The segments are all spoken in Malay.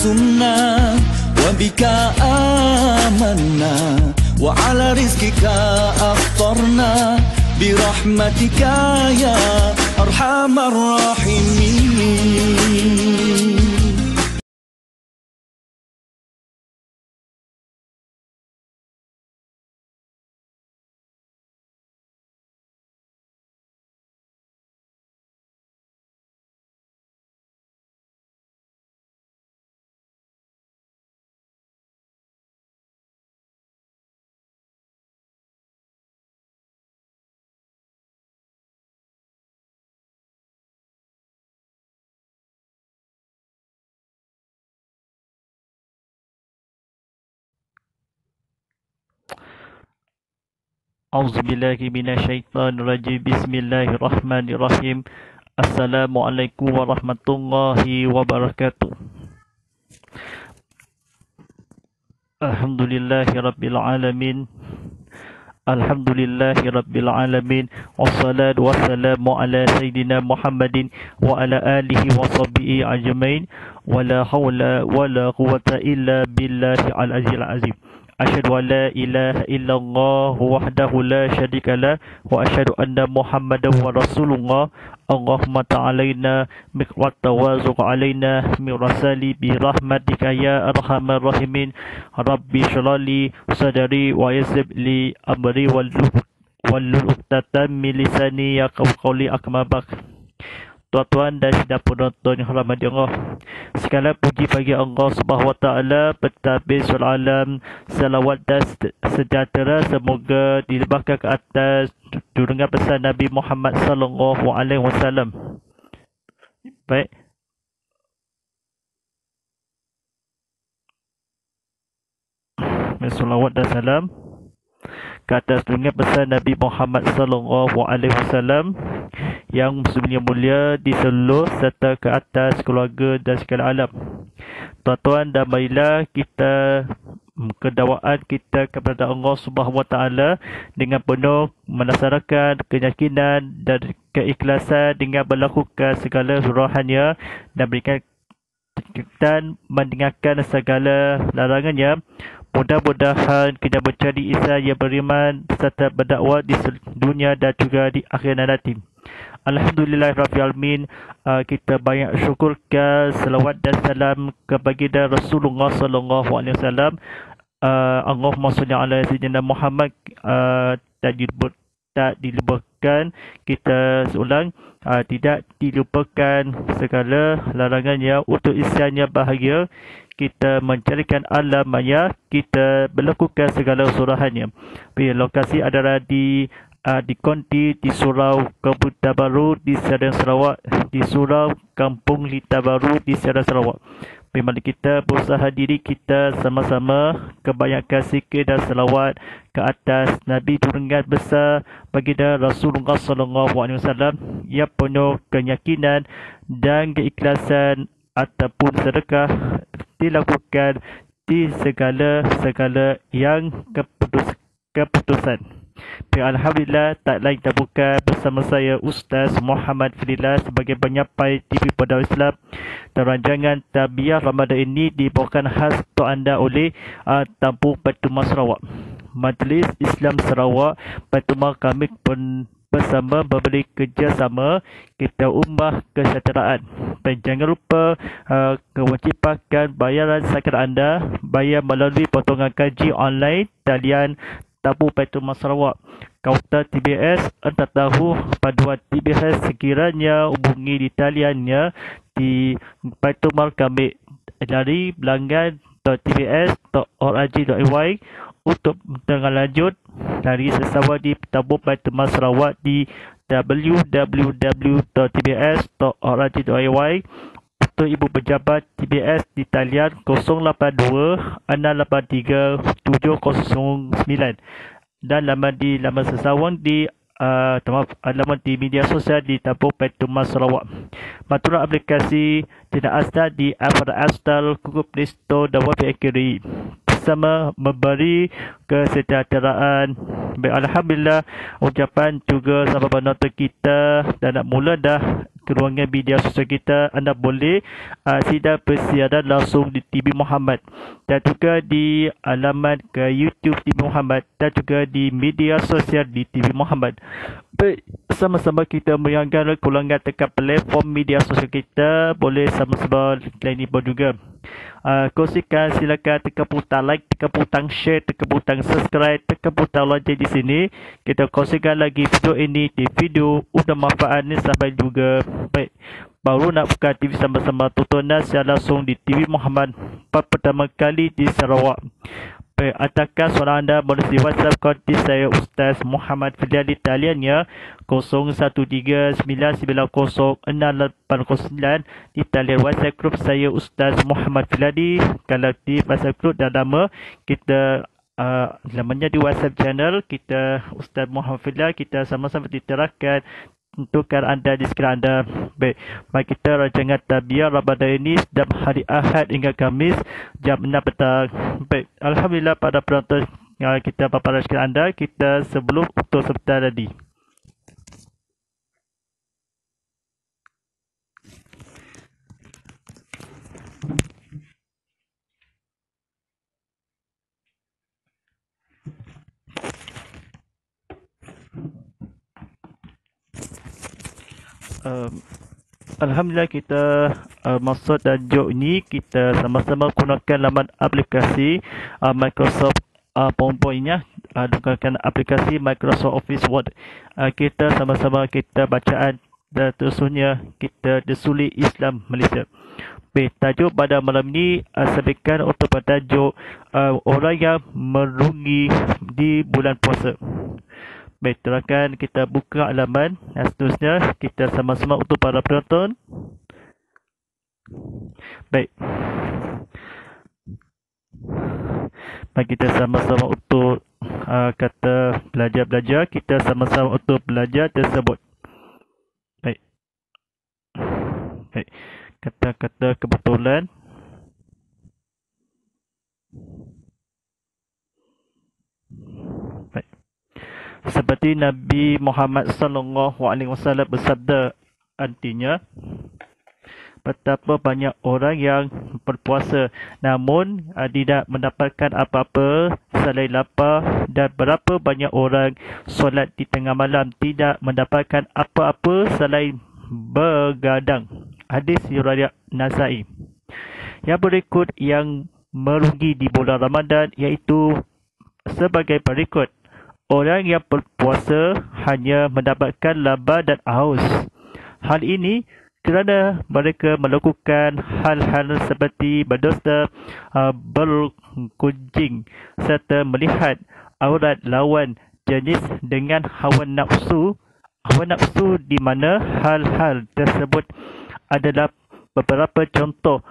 صمنا وبك آمنا وعلى رزقك أفطرنا برحمتك يا أرحم الراحمين. Auzubillahi minasyaitonirrajim. Bismillahirrahmanirrahim. Assalamualaikum warahmatullahi wabarakatuh. Alhamdulillahi rabbil alamin. Alhamdulillahi rabbil alamin. Wassalatu wassalamu ala sayyidina Muhammadin wa ala alihi wa sahbihi ajmain. Wala hawla wala quwwata illa billahi al-azizil azim. Asyhadu an la ilaha illallah wahdahu la syarika lah wa asyhadu anna Muhammadan wa rasulullah. Allahumma ta'alaina miqwat tawazuq alaina min rasali bi rahmatika ya arhamar rahimin. Rabbi syrali sadari wa yassir li amri wal uqdatam min lisani yafqahu qawli. Akmabak. Tuan-tuan dan sidang penonton yang hormat Allah, segala puji bagi Allah Subhanahu wa taala, pentadbir seluruh alam. Salawat dan sejahtera semoga dilimpahkan ke atas junjungan besar Nabi Muhammad sallallahu alaihi wasallam. Baik. Salawat dan salam ke atas junjungan besar Nabi Muhammad sallallahu alaihi wasallam yang mulia di seluruh serta ke atas keluarga dan sekalian alam. Tuan-tuan dan marilah kita kedakwaan kita kepada Allah Subhanahu wa taala dengan penuh mendasarkan keyakinan dan keikhlasan dengan melakukan segala suruhannya dan mendengarkan segala larangannya. Mudah-mudahan kita mencari insan yang beriman serta berdakwah di dunia dan juga di akhirat nanti. Alhamdulillahirrahmanirrahim. Kita banyak syukurkan salawat dan salam kepada Rasulullah sallallahu alaihi wasallam. Allahumma salli ala sayyidina Muhammad. Tak dilupakan kita seulang, tidak dilupakan segala larangannya untuk isiannya bahagia. Kita mencarikan alam maya, kita melakukan segala suruhannya. Lokasi adalah di Konti, di Surau Kampung Tabaru di Serdang Sarawak, di Surau Kampung Litabaru di Serdang Sarawak. Memang kita berusaha diri kita sama-sama kebanyakan zikir dan selawat ke atas Nabi junjungan besar baginda Rasulullah sallallahu alaihi wasallam yang penuh keyakinan dan keikhlasan ataupun sedekah dilakukan di segala yang keputusan. Alhamdulillah, tak lain tak bukan bersama saya Ustaz Muhammad Fadillah sebagai penyampai TV Pada Islam. Dan rancangan Tarbiyah Ramadan ini dibawakan khas untuk anda oleh Tampung Pertumas Sarawak. Majlis Islam Sarawak Pertumas kami pun bersama memberi kerjasama kita ummah kesejahteraan. Dan jangan lupa kewajipan bayaran zakat anda bayar melalui potongan gaji online talian Tampung Pertumas Sarawak. Kaunter TBS, anda tahu paduan TBS sekiranya hubungi di taliannya di Pertumas kami dari belangan.tbs.org.my untuk dengan lanjut dari sesama di Tampung Pertumas Sarawak di www.tbs.org.my. Untuk ibu pejabat TBS di talian 082-683-709 dan laman sesawang di laman di media sosial di Tampung Pertumas Sarawak. Maturan aplikasi tidak asal di App Store, Google Play Store dan Webkiri bersama memberi kesejahteraan. Alhamdulillah, ucapan juga sahabat penonton kita dan nak mula dah ruangan media sosial kita, anda boleh sidang persiaran langsung di TV Muhammad dan juga di alamat ke YouTube TV Muhammad dan juga di media sosial di TV Muhammad. Baik, sama-sama kita meriangkan kulangan dekat platform media sosial kita, boleh sama-sama lain pun juga. Kongsikan, silakan tekan butang like, tekan butang share, tekan butang subscribe, tekan butang lonceng di sini. Kita kongsikan lagi video ini di video udah manfaat ni sampai juga. Baik, baru nak buka TV sama-sama tontonan secara langsung di TV Muhammad pertama kali di Sarawak. Baik, atakan soalan anda boleh di WhatsApp konti saya Ustaz Muhammad Fidal di taliannya 0139906809 di talian WhatsApp grup saya Ustaz Muhammad Filadi. Kalau di WhatsApp grup dan nama kita namanya di WhatsApp channel kita Ustaz Muhammad Fidal, kita sama-sama diterahkan untukkan anda di sekitar anda. Baik, mari kita rancangan Tabiah Ramadan ini setiap hari Ahad hingga Khamis jam 6 petang. Baik, alhamdulillah pada penonton kita paparan sekitar anda, kita sebelum untuk sebentar tadi. Alhamdulillah kita maksud dan jok ini kita sama-sama gunakan laman aplikasi Microsoft PowerPoint-nya, gunakan aplikasi Microsoft Office Word. Kita sama-sama kita bacaan dan terusannya kita Desuli Islam Malaysia. Baik, tajuk pada malam ini sebutkan untuk tajuk orang yang merugi di bulan puasa. Baik, silakan kita buka halaman dan seterusnya kita sama-sama untuk para penonton. Baik. Mari kita sama-sama untuk kata belajar-belajar, kita sama-sama untuk belajar tersebut. Baik. Baik. Kata-kata kebetulan. Baik. Seperti Nabi Muhammad sallallahu alaihi wasallam bersabda, artinya betapa banyak orang yang berpuasa namun tidak mendapatkan apa-apa selain lapar, dan berapa banyak orang solat di tengah malam tidak mendapatkan apa-apa selain bergadang. Hadis riwayat Nasai. Yang berikut yang merugi di bulan Ramadan iaitu sebagai berikut. Orang yang berpuasa hanya mendapatkan lapar dan haus. Hal ini kerana mereka melakukan hal-hal seperti berdusta, bergunjing serta melihat aurat lawan jenis dengan hawa nafsu. Hawa nafsu di mana hal-hal tersebut adalah beberapa contoh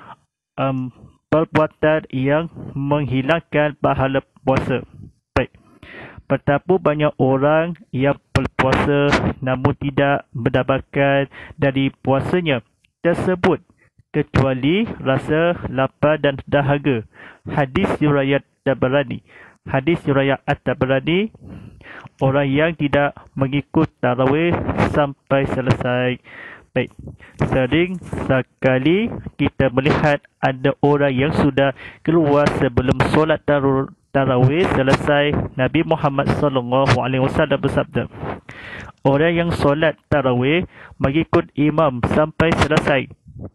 perbuatan yang menghilangkan pahala puasa. Baik. Betapa banyak orang yang berpuasa namun tidak mendapatkan dari puasanya tersebut kecuali rasa lapar dan dahaga. Hadis riwayat Tabarani. Hadis riwayat At-Tabarani, orang yang tidak mengikut tarawih sampai selesai. Baik, sering sekali kita melihat ada orang yang sudah keluar sebelum solat tarawih selesai. Nabi Muhammad sallallahu alaihi wasallam bersabda, orang yang solat tarawih mengikut imam sampai selesai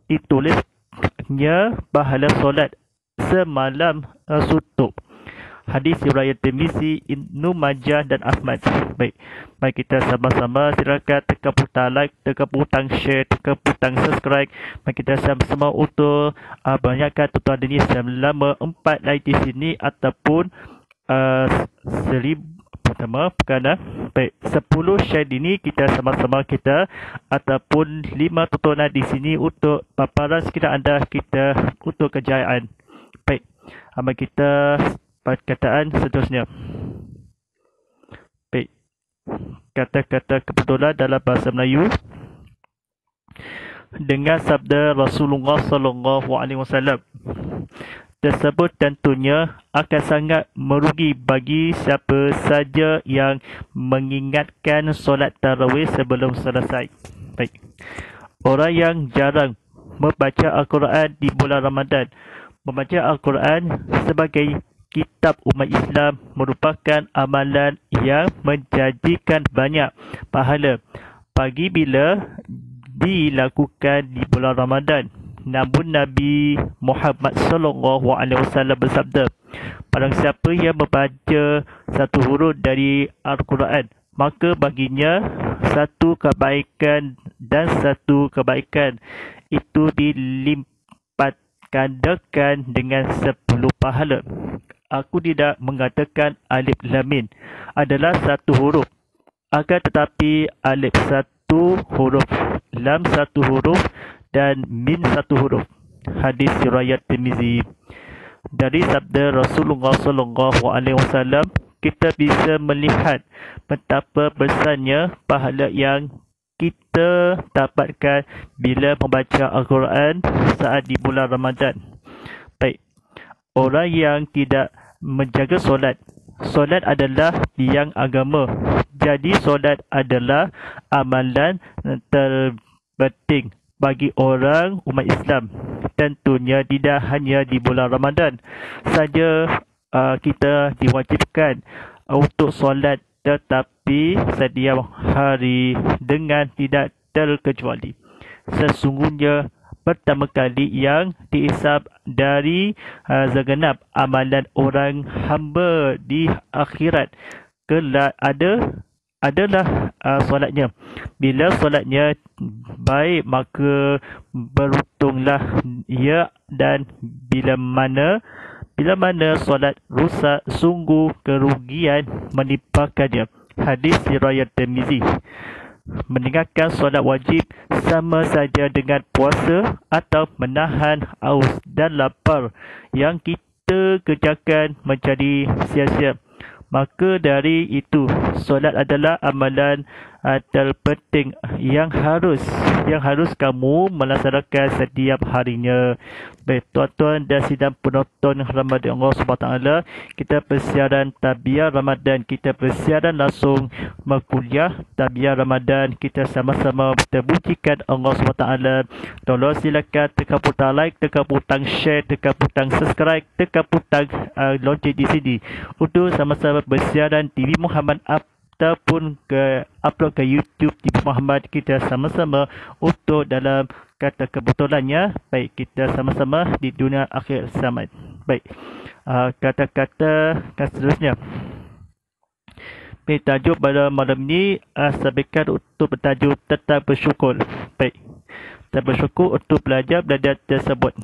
ditulisnya pahala solat semalam suntuk. Hadis riwayat Tirmizi, Ibnu Majah dan Ahmad. Baik, mari kita sama-sama silakan tekan butang like, tekan butang share, tekan butang subscribe. Mari kita sama-sama untuk banyakkan tuan ini selama 4 like di sini ataupun 1000 pertama perkara. Baik, 10 share ini kita sama-sama kita ataupun 5 tontonan di sini untuk paparan sekitar anda kita untuk kejayaan. Baik, mari kita perkataan seterusnya. Baik. Kata-kata kebetulan dalam bahasa Melayu dengan sabda Rasulullah sallallahu alaihi wasallam tersebut tentunya akan sangat merugi bagi siapa saja yang mengingatkan solat tarawih sebelum selesai. Baik. orang yang jarang membaca Al-Quran di bulan Ramadan. Membaca Al-Quran sebagai kitab umat Islam merupakan amalan yang menjanjikan banyak pahala bagi bila dilakukan di bulan Ramadan. Namun Nabi Muhammad SAW bersabda, barang siapa yang membaca satu huruf dari Al-Quran, maka baginya satu kebaikan dan satu kebaikan itu dilipat gandakan dengan 10 pahala. Aku tidak mengatakan alif lam mim adalah satu huruf, akan tetapi alif satu huruf, lam satu huruf dan mim satu huruf. Hadis riwayat Tirmizi. Dari sabda Rasulullah SAW, kita bisa melihat betapa besarnya pahala yang kita dapatkan bila membaca Al-Quran saat di bulan Ramadan. Baik, orang yang tidak menjaga solat. Solat adalah tiang agama. Jadi solat adalah amalan terpenting bagi orang umat Islam. Tentunya tidak hanya di bulan Ramadan saja kita diwajibkan untuk solat, tetapi setiap hari dengan tidak terkecuali. Sesungguhnya pertama kali yang dihisab dari segenap amalan orang hamba di akhirat kelak adalah solatnya. Bila solatnya baik, maka beruntunglah ia, dan bila mana solat rusak, sungguh kerugian menimpakannya. Hadis riwayat Tirmizi. Meninggalkan solat wajib sama saja dengan puasa atau menahan haus dan lapar yang kita kerjakan menjadi sia-sia. Maka dari itu, solat adalah amalan terpenting yang harus kamu melaksanakan setiap harinya. Baik, tuan-tuan dan sidang penonton Ramadan Allah SWT, kita persiaran Tabiah Ramadan, kita persiaran langsung kuliah Tabiah Ramadan. Kita sama-sama terpujikan Allah SWT. Tolong silakan tekan butang like, tekan butang share, tekan butang subscribe, tekan butang lonceng di sini untuk sama-sama bersiaran TV Muhammad ataupun upload ke YouTube TV Muhammad. Kita sama-sama untuk dalam kata kebetulannya, baik, kita sama-sama di dunia akhir zaman. Baik, kata-kata seterusnya. Baik, tajuk pada malam ini sampaikan untuk bertajuk tetap bersyukur. Baik, tetap bersyukur untuk belajar tersebut.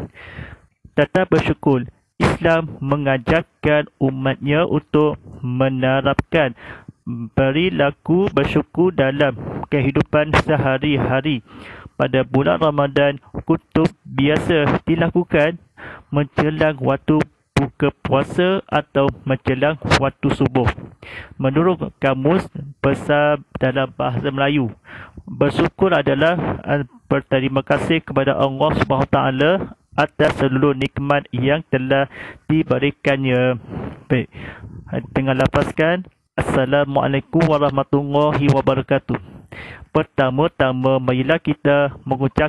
Tetap bersyukur. Islam mengajarkan umatnya untuk menerapkan perilaku bersyukur dalam kehidupan sehari-hari. Pada bulan Ramadan, kutub biasa dilakukan menjelang waktu buka puasa atau menjelang waktu subuh. Menurut kamus besar dalam bahasa Melayu, bersyukur adalah berterima kasih kepada Allah SWT atas seluruh nikmat yang telah diberikannya. Baik, dengan lafazkan Assalamualaikum warahmatullahi wabarakatuh. Pertama-tama, marilah kita mengucap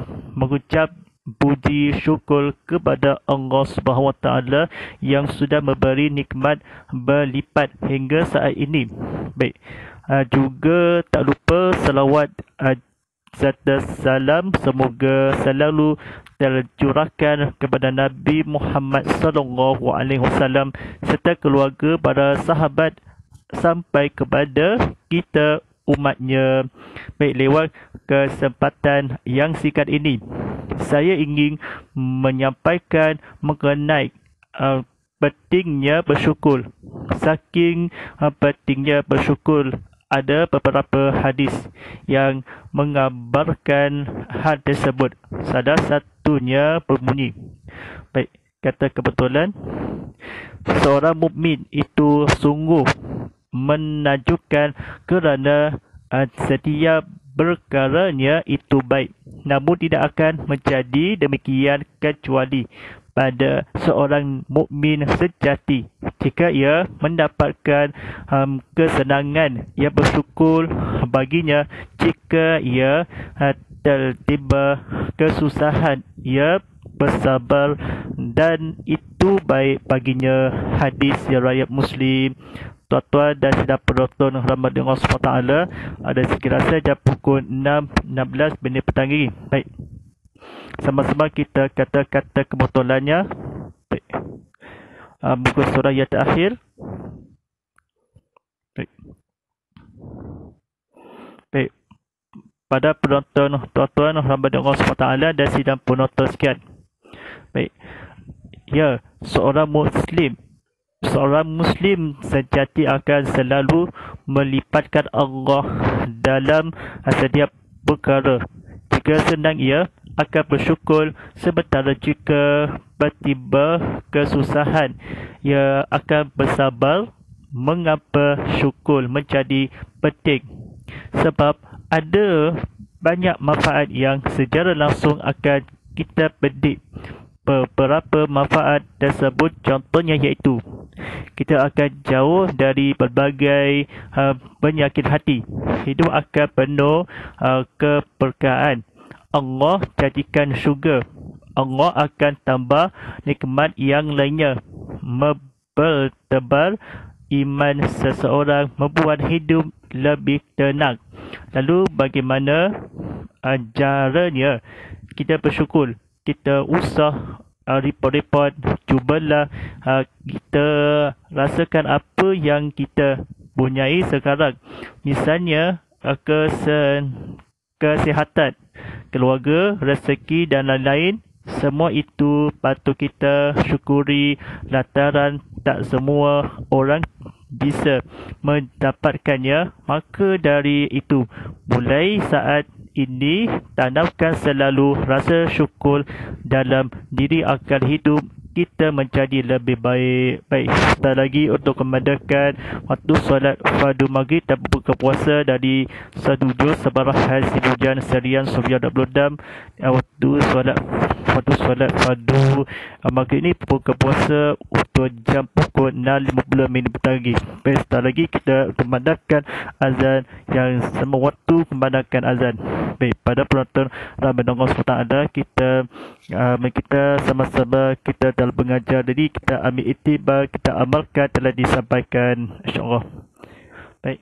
puji syukur kepada Allah SWT yang sudah memberi nikmat berlipat hingga saat ini. Baik, juga tak lupa salawat serta salam semoga selalu tercurahkan kepada Nabi Muhammad SAW serta keluarga, para sahabat sampai kepada kita umatnya. Baik, lewat kesempatan yang singkat ini, saya ingin menyampaikan mengenai pentingnya bersyukur. Saking pentingnya bersyukur, ada beberapa hadis yang mengabarkan hal tersebut. Salah satunya berbunyi, baik, kata kebetulan, seorang mukmin itu sungguh menakjubkan kerana setiap perkaranya itu baik. Namun tidak akan menjadi demikian kecuali pada seorang mukmin sejati jika ia mendapatkan kesenangan, ia bersyukur baginya. Jika ia tertimpa kesusahan, ia bersabar dan itu baik baginya. Hadis riwayat Muslim. Tuan-tuan dan sidang penonton rahmat Allah SWT, ada sekiranya jam pukul 6.16 petang ini. Baik, sama-sama kita kata-kata kebetulannya. Baik. Muka surah yang terakhir. Baik. Baik. Pada penonton tuan-tuan rahmat Allah SWT dan sidang penonton sekian. Baik. Ya, seorang Muslim sejati akan selalu melipatkan Allah dalam setiap perkara. Jika senang, ia akan bersyukur, sementara jika bertiba kesusahan, ia akan bersabar. Mengapa syukur menjadi penting? Sebab ada banyak manfaat yang secara langsung akan kita petik. Beberapa manfaat tersebut contohnya iaitu kita akan jauh dari berbagai penyakit hati. Hidup akan penuh keberkahan. Allah jadikan syurga. Allah akan tambah nikmat yang lainnya. Mempertebal iman seseorang, membuat hidup lebih tenang. Lalu bagaimana caranya kita bersyukur? Kita usah repot-repot, cubalah kita rasakan apa yang kita punyai sekarang. Misalnya kesihatan, keluarga, rezeki dan lain-lain. Semua itu patut kita syukuri lantaran tak semua orang bisa mendapatkannya. Maka dari itu, mulai saat ini tanamkan selalu rasa syukur dalam diri agar hidup kita menjadi lebih baik. Baik, sebentar lagi untuk memandangkan waktu solat fardu maghrib dan berbuka puasa dari satu juz sebarah hasil hujan serian Surya Dablodam. Waktu solat fardu maghrib ini berbuka puasa untuk jam pukul 6.50 petang. Baik, sebentar lagi kita memandangkan azan yang semua waktu memandangkan azan. Baik, pada penonton Ramadan Allah SWT, kita sama-sama kita dalam mengajar, jadi kita ambil iktibar, kita amalkan telah disampaikan, insyaAllah. Baik.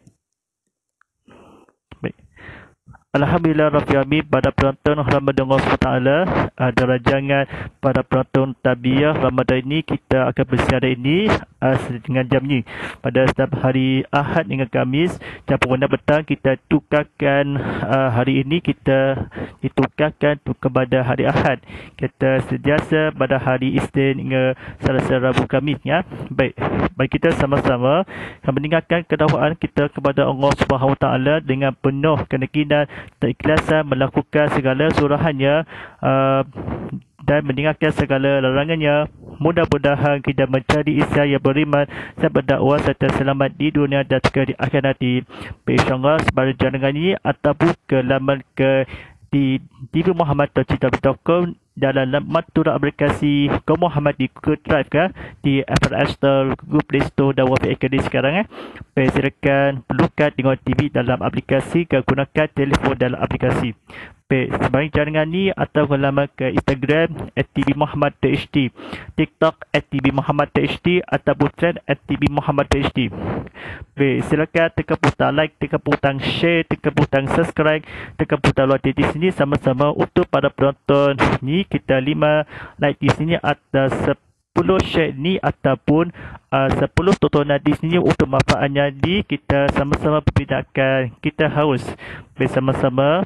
Baik. Alhamdulillah Rabbil Alamin. Pada penonton Ramadan Allah SWT, ada rancangan pada penonton Tabiah Ramadan ini, kita akan bersiaran ini dengan jam ni. Pada setiap hari Ahad hingga Khamis, jam pukul 6 petang, kita tukarkan hari ini, kita ditukarkan kepada hari Ahad. Kita sediasa pada hari Isnin hingga Selasa, Rabu, Khamis, ya. Baik, baik, kita sama-sama mendengarkan kedakwaan kita kepada Allah Subhanahu Wa Taala dengan penuh keyakinan, keikhlasan, melakukan segala surahannya dan mendengarkan segala larangannya. Mudah-mudahan kita menjadi Islam yang beriman dan berdakwah serta selamat di dunia dan juga di akhirat nanti. InsyaAllah sebarang jangan ini ataupun ke laman di tvmuhammad.com dalam laman turut aplikasi Go Muhammad di Google Drive di Apple App Store, Google Play Store dan Wafi Academy sekarang. Silakan perlukan tengok TV dalam aplikasi, gunakan telefon dalam aplikasi. Sebarang jaringan ni atau laman ke Instagram @tvmuhammad.hd, TikTok @tvmuhammad.hd ataupun trend @tvmuhammad.hd. Silakan tekan butang like, tekan butang share, tekan butang subscribe, tekan butang load di sini sama-sama untuk para penonton ni. Kita 5 like di sini atas 10 share ni ataupun 10 tontonan di sini untuk manfaatnya di kita sama-sama perbincangan. Kita harus bersama-sama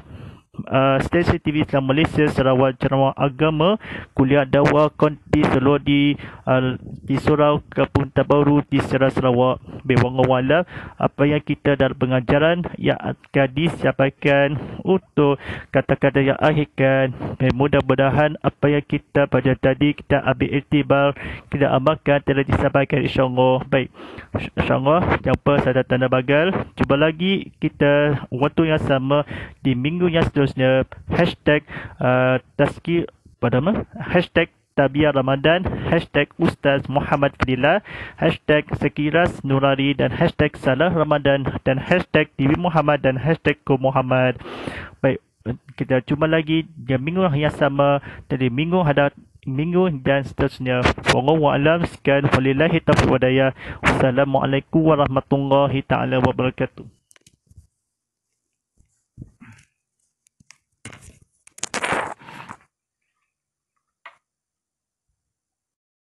stesen TV Islam Malaysia Sarawak Ceramah Agama Kuliah Dakwah Konti Seluruh di Surau Kampung Tabaru di Sarawak Bewangawala. Apa yang kita dalam pengajaran yang akan disampaikan untuk kata-kata yang akhirkan, mudah-mudahan apa yang kita pada tadi kita ambil iktibar, kita amalkan, telah disampaikan insyaAllah. Baik, insyaAllah jumpa saya Tanda Bagal. Jumpa lagi kita waktu yang sama di minggu yang seterusnya. Hashtag Tazkir pada mana? Hashtag Tabiah Ramadan, hashtag Ustaz Muhammad Fadilah, hashtag Sekiras Nurari, dan hashtag Salah Ramadan, dan hashtag TV Muhammad, dan hashtag Ko Muhammad. Baik, kita jumpa lagi di minggu yang sama, dari minggu dan seterusnya. Wallahu a'lam. Sekian, walillahi taufiq wa hidayah. Wassalamualaikum warahmatullahi taala wabarakatuh.